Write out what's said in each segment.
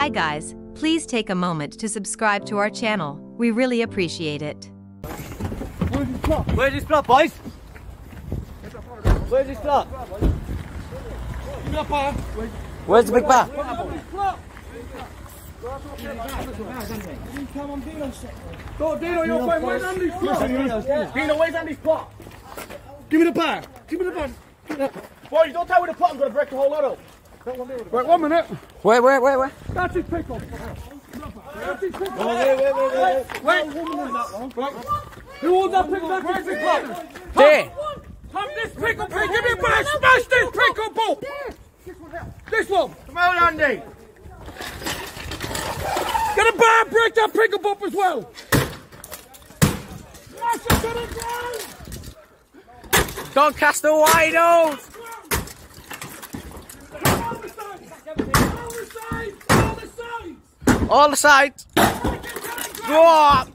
Hi guys, please take a moment to subscribe to our channel. We really appreciate it. Where's his plot, boys? Where's his plot? Where's the big bar? Go, Dino, you're fine. Where's Andy's plot? Dino, where's Andy's plot? Give me the bar. Give me the bar. Boy, don't tell me the plot. I'm going to break the whole lot up. Wait 1 minute. Where? That's his pickup. That's his pickup. Wait. Who owns that pickup? Where's his plot? There. Have this pickup here. Give me a bar. Smash this pickup up. This one. Come on, Andy. Get a bar. Break that pickup up as well. Smash it to the ground. Doncaster wide out. All the sides. Go on.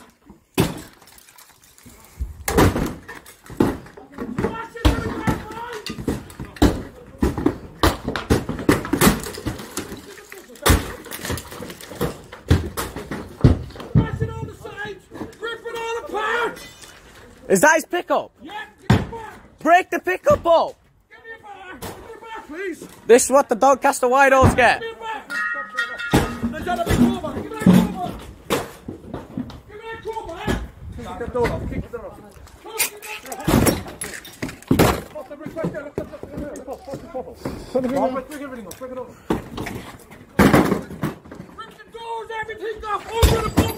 Is that his pickup? Yeah, give me a bar. Break the pickup up. Give me a bar. Give me a bar, please. This is what the Doncaster wideouts get. Give me a bar. There's got a big crowbar. Give me that crowbar. Give me that crowbar. Kick the door off. Kick the door off. What's the request there? Look, break everything off. Break it off. Break the doors, everything off. Open the book.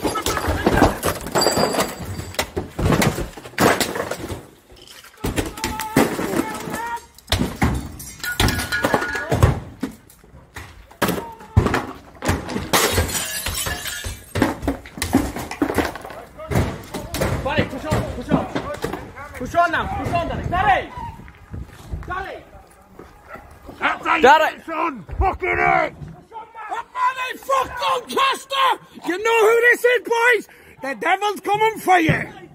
Push on now, push on, Daddy. Daddy! Daddy! Son, fucking it! Fuck Doncaster! You know who this is, boys? The devil's coming for you!